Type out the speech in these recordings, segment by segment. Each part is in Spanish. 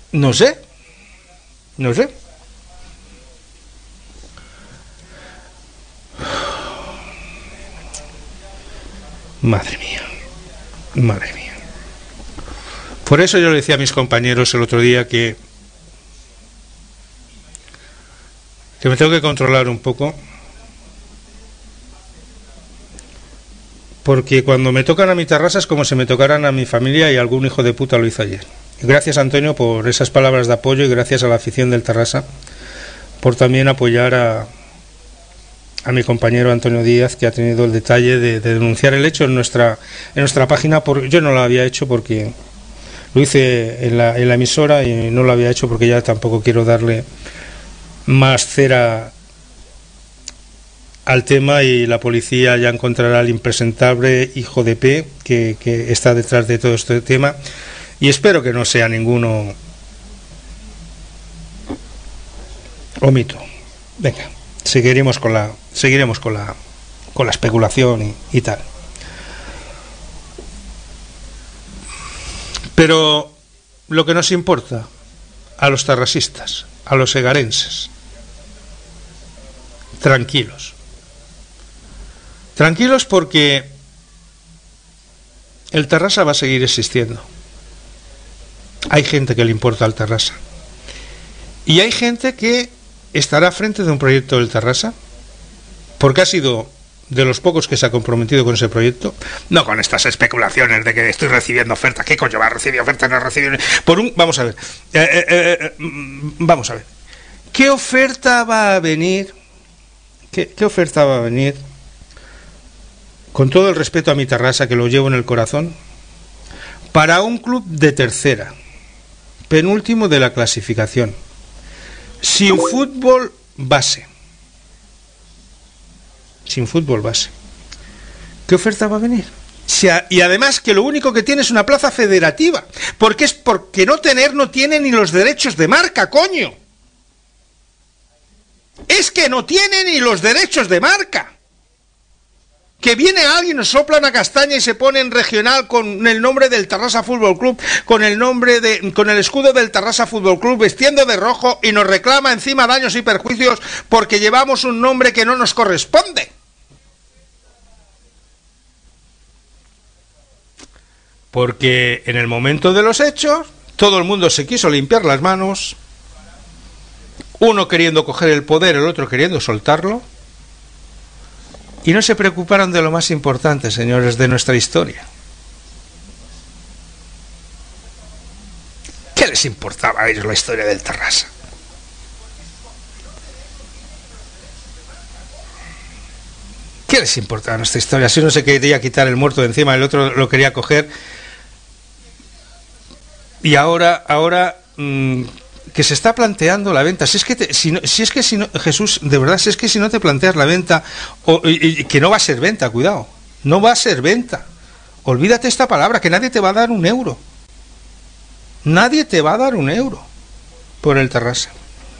No sé. No sé. Madre mía. Madre mía. Por eso yo le decía a mis compañeros el otro día que me tengo que controlar un poco, porque cuando me tocan a mi Tarrasa es como si me tocaran a mi familia, y algún hijo de puta lo hizo ayer. Gracias, Antonio, por esas palabras de apoyo, y gracias a la afición del Tarrasa por también apoyar a mi compañero Antonio Díaz, que ha tenido el detalle de denunciar el hecho en nuestra página. Yo no lo había hecho porque lo hice en la emisora, y no lo había hecho porque ya tampoco quiero darle más cera al tema, y la policía ya encontrará al impresentable hijo de P que está detrás de todo este tema, y espero que no sea ninguno omito. Venga, seguiremos con la especulación y tal. Pero lo que nos importa a los tarrasistas, a los egarenses, tranquilos. Tranquilos, porque el Tarrasa va a seguir existiendo. Hay gente que le importa al Tarrasa. Y hay gente que estará frente de un proyecto del Tarrasa, porque ha sido de los pocos que se ha comprometido con ese proyecto. No con estas especulaciones de que estoy recibiendo ofertas. ¿Qué coño va a recibir ofertas? No recibir vamos a ver. Vamos a ver. ¿Qué oferta va a venir? ¿Qué oferta va a venir? Con todo el respeto a mi Tarrasa, que lo llevo en el corazón, para un club de tercera, penúltimo de la clasificación, sin fútbol base. Sin fútbol base. ¿Qué oferta va a venir? Y además que lo único que tiene es una plaza federativa. Porque no tiene ni los derechos de marca, coño. Es que no tiene ni los derechos de marca. Que viene alguien, nos sopla una castaña y se pone en regional con el nombre del Tarrasa Fútbol Club, con el escudo del Tarrasa Fútbol Club, vestiendo de rojo, y nos reclama encima daños y perjuicios porque llevamos un nombre que no nos corresponde. Porque en el momento de los hechos, todo el mundo se quiso limpiar las manos, uno queriendo coger el poder, el otro queriendo soltarlo, y no se preocuparon de lo más importante, señores, de nuestra historia. ¿Qué les importaba a ellos la historia del Tarrasa? ¿Qué les importaba nuestra historia? Si uno se quería quitar el muerto de encima, el otro lo quería coger. Y ahora que se está planteando la venta. Jesús, de verdad, si no te planteas la venta, que no va a ser venta, cuidado, no va a ser venta. Olvídate esta palabra, que nadie te va a dar un euro. Nadie te va a dar un euro por el Tarrasa.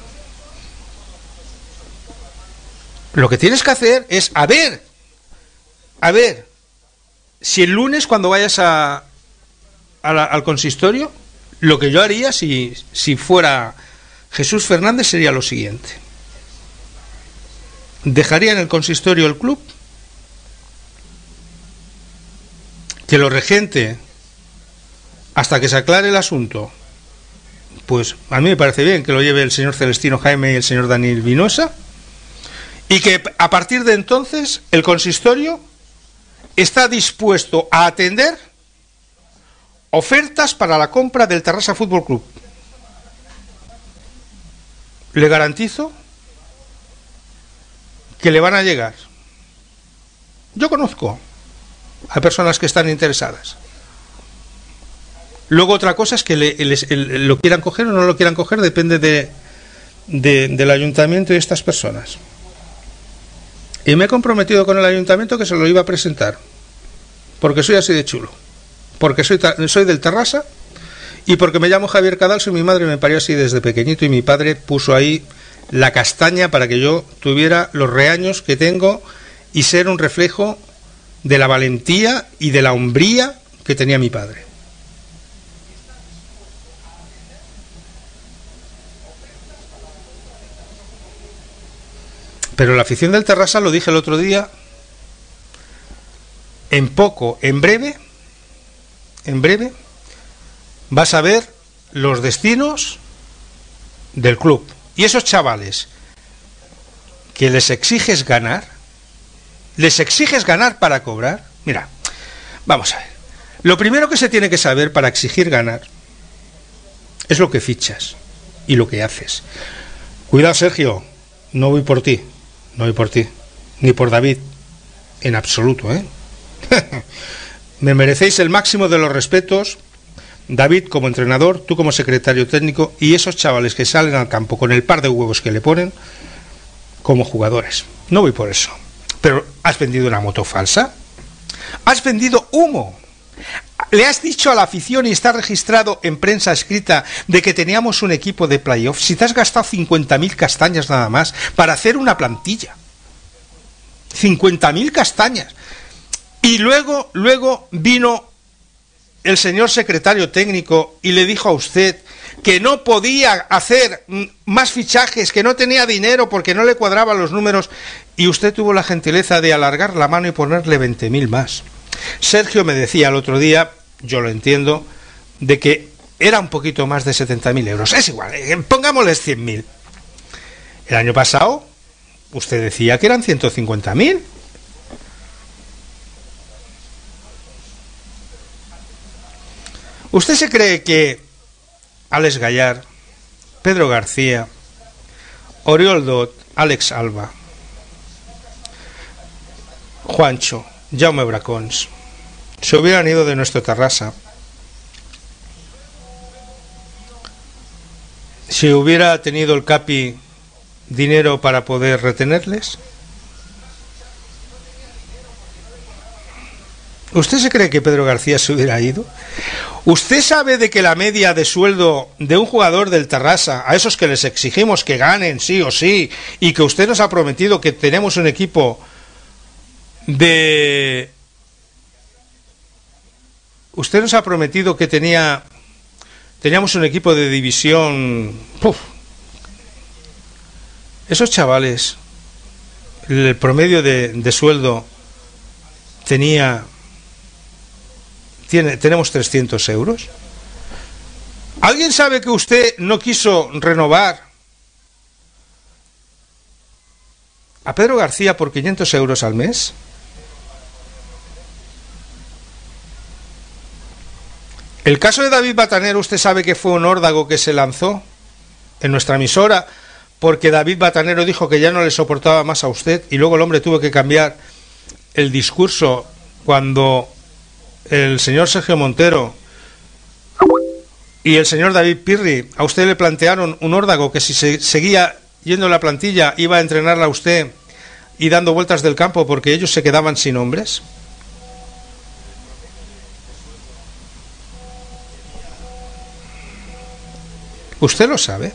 Lo que tienes que hacer es a ver si el lunes, cuando vayas al consistorio, lo que yo haría si fuera Jesús Fernández sería lo siguiente: dejaría en el consistorio el club, que lo regente hasta que se aclare el asunto. Pues a mí me parece bien que lo lleve el señor Celestino Jaime y el señor Daniel Vinosa, y que a partir de entonces el consistorio está dispuesto a atender ofertas para la compra del Tarrasa Fútbol Club. Le garantizo que le van a llegar. Yo conozco a personas que están interesadas. Luego otra cosa es que lo quieran coger o no lo quieran coger, depende del ayuntamiento y de estas personas. Y me he comprometido con el ayuntamiento que se lo iba a presentar, porque soy así de chulo, porque soy del Tarrasa, y porque me llamo Javier Cadalso y mi madre me parió así desde pequeñito, y mi padre puso ahí la castaña para que yo tuviera los reaños que tengo y ser un reflejo de la valentía y de la hombría que tenía mi padre. Pero la afición del Terrassa, lo dije el otro día, en breve, vas a ver los destinos del club. Y esos chavales que les exiges ganar para cobrar. Mira, vamos a ver. Lo primero que se tiene que saber para exigir ganar es lo que fichas y lo que haces. Cuidado, Sergio, no voy por ti, ni por David, en absoluto, ¿eh? Me merecéis el máximo de los respetos, David como entrenador, tú como secretario técnico y esos chavales que salen al campo con el par de huevos que le ponen como jugadores. No voy por eso. Pero ¿has vendido una moto falsa? ¿Has vendido humo? ¿Le has dicho a la afición y está registrado en prensa escrita de que teníamos un equipo de playoff? Si te has gastado 50.000 castañas nada más para hacer una plantilla. 50.000 castañas. Y luego vino el señor secretario técnico y le dijo a usted que no podía hacer más fichajes, que no tenía dinero porque no le cuadraban los números, y usted tuvo la gentileza de alargar la mano y ponerle 20.000 más. Sergio me decía el otro día, yo lo entiendo, de que era un poquito más de 70.000 euros. Es igual, pongámosles 100.000. El año pasado usted decía que eran 150.000. ¿Usted se cree que Alex Gallar, Pedro García, Oriol Dot, Alex Alba, Juancho, Jaume Bracons se hubieran ido de nuestro Terrassa si hubiera tenido el Capi dinero para poder retenerles? ¿Usted se cree que Pedro García se hubiera ido? ¿Usted sabe de que la media de sueldo de un jugador del Terrassa, a esos que les exigimos que ganen sí o sí, y que usted nos ha prometido que tenemos un equipo de... Usted nos ha prometido que teníamos un equipo de división... ¡Puf! Esos chavales, el promedio de sueldo tenemos 300 euros. ¿Alguien sabe que usted no quiso renovar a Pedro García por 500 euros al mes? El caso de David Batanero, usted sabe que fue un órdago que se lanzó en nuestra emisora porque David Batanero dijo que ya no le soportaba más a usted, y luego el hombre tuvo que cambiar el discurso cuando el señor Sergio Montero y el señor David Pirri a usted le plantearon un órdago que si se seguía yendo la plantilla iba a entrenarla a usted y dando vueltas del campo porque ellos se quedaban sin hombres. ¿Usted lo sabe?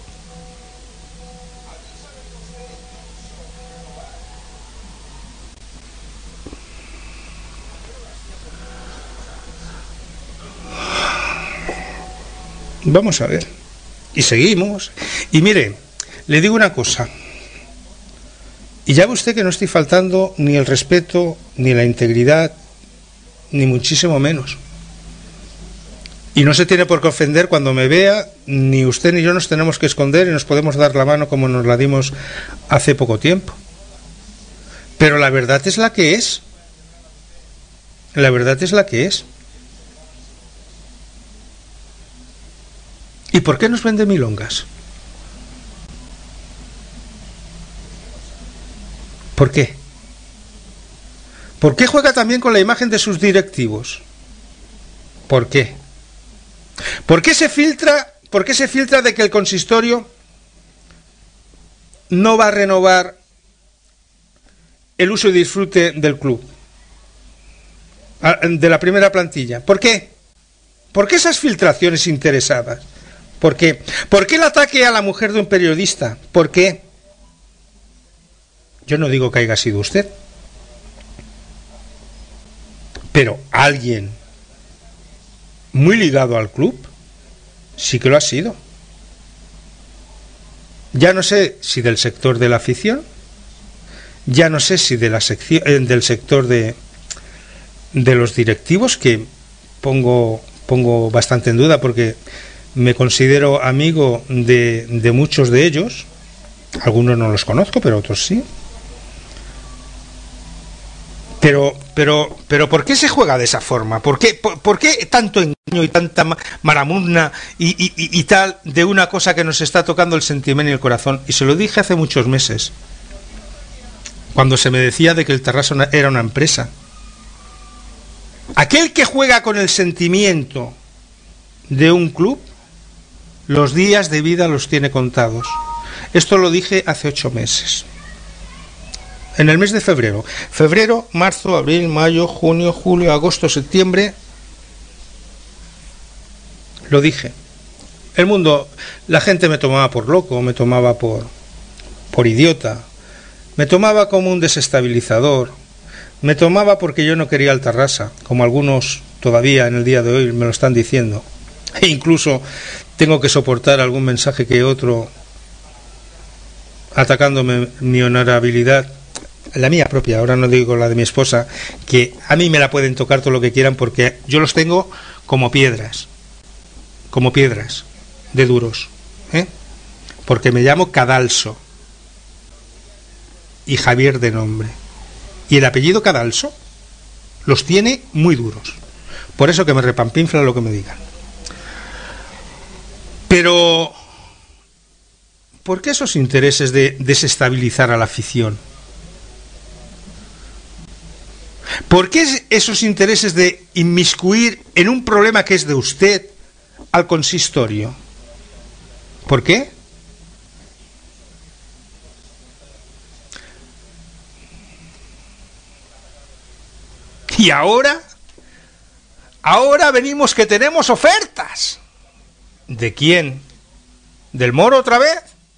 Vamos a ver. Y seguimos. Y mire, le digo una cosa. Y ya ve usted que no estoy faltando ni el respeto, ni la integridad, ni muchísimo menos. Y no se tiene por qué ofender cuando me vea, ni usted ni yo nos tenemos que esconder y nos podemos dar la mano como nos la dimos hace poco tiempo. Pero la verdad es la que es. La verdad es la que es. ¿Y por qué nos vende milongas? ¿Por qué? ¿Por qué juega también con la imagen de sus directivos? ¿Por qué? ¿Por qué se filtra de que el consistorio no va a renovar el uso y disfrute del club, de la primera plantilla? ¿Por qué? ¿Por qué esas filtraciones interesadas? ¿Por qué? ¿Por qué el ataque a la mujer de un periodista? ¿Por qué? Yo no digo que haya sido usted, pero alguien muy ligado al club sí que lo ha sido. Ya no sé si del sector de la afición ya no sé si de la sección, del sector de los directivos, que pongo bastante en duda, porque me considero amigo de muchos de ellos. Algunos no los conozco, pero otros sí. Pero ¿por qué se juega de esa forma? ¿Por qué tanto engaño y tanta maramurna y tal de una cosa que nos está tocando el sentimiento y el corazón? Y se lo dije hace muchos meses, cuando se me decía de que el Tarrasa era una empresa. Aquel que juega con el sentimiento de un club, los días de vida los tiene contados. Esto lo dije hace 8 meses. En el mes de febrero, marzo, abril, mayo, junio, julio, agosto, septiembre, lo dije. El mundo, la gente me tomaba por loco, me tomaba por idiota, me tomaba como un desestabilizador, me tomaba porque yo no quería al Tarrasa, como algunos todavía en el día de hoy me lo están diciendo. E incluso tengo que soportar algún mensaje que otro atacándome mi honorabilidad, la mía propia, ahora no digo la de mi esposa, que a mí me la pueden tocar todo lo que quieran, porque yo los tengo como piedras de duros, porque me llamo Cadalso y Javier de nombre, y el apellido Cadalso los tiene muy duros, por eso que me repampinfla lo que me digan. Pero ¿por qué esos intereses de desestabilizar a la afición? ¿Por qué esos intereses de inmiscuir en un problema que es de usted al consistorio? ¿Por qué? Y ahora venimos que tenemos ofertas. ¿De quién? ¿Del Moro otra vez?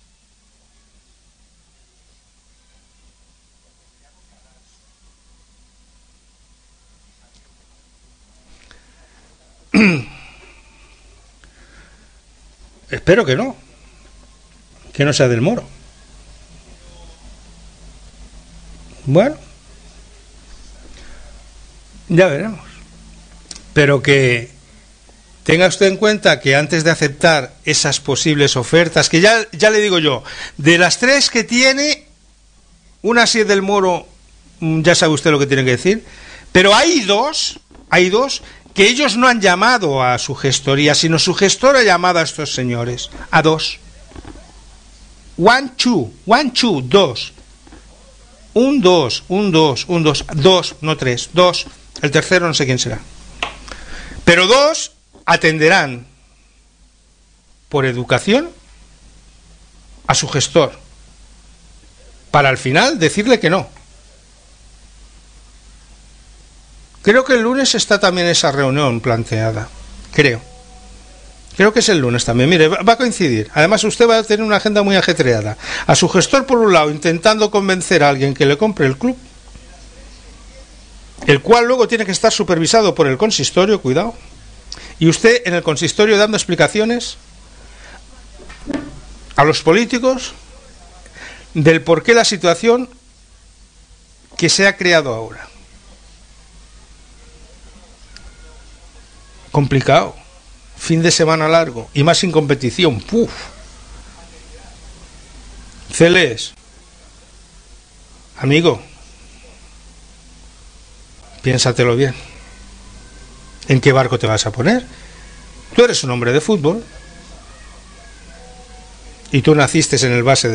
Espero que no sea del Moro. Bueno, ya veremos. Pero que tenga usted en cuenta que antes de aceptar esas posibles ofertas, que ya le digo yo, de las 3 que tiene, una si es del Moro, ya sabe usted lo que tiene que decir, pero hay dos que ellos no han llamado a su gestoría, sino su gestor ha llamado a estos señores, a 2. One, two, 2. Un 2, no 3, 2. El tercero no sé quién será. Pero 2 atenderán por educación a su gestor, para al final decirle que no. Creo que el lunes está también esa reunión planteada. Creo que es el lunes también. Mire, va a coincidir. Además, usted va a tener una agenda muy ajetreada. A su gestor, por un lado, intentando convencer a alguien que le compre el club, el cual luego tiene que estar supervisado por el consistorio, cuidado. Y usted en el consistorio dando explicaciones a los políticos del por qué la situación que se ha creado ahora. Complicado. Fin de semana largo y más sin competición. ¡Puf! Celes, amigo, piénsatelo bien. ¿En qué barco te vas a poner? Tú eres un hombre de fútbol y tú naciste en el base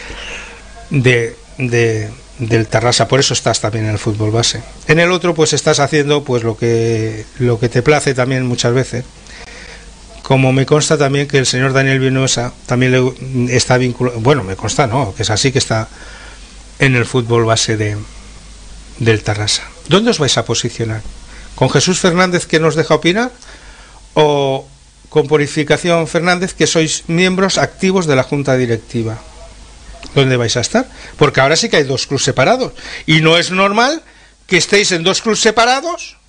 del Tarrasa, por eso estás también en el fútbol base. En el otro pues estás haciendo pues lo que te place también muchas veces, como me consta también que el señor Daniel Vinuesa también está vinculado, bueno, me consta no, que es así, que está en el fútbol base del Tarrasa. ¿Dónde os vais a posicionar? ¿Con Jesús Fernández, que nos deja opinar, o con Purificación Fernández, que sois miembros activos de la Junta Directiva? ¿Dónde vais a estar? Porque ahora sí que hay 2 clubes separados y no es normal que estéis en 2 clubes separados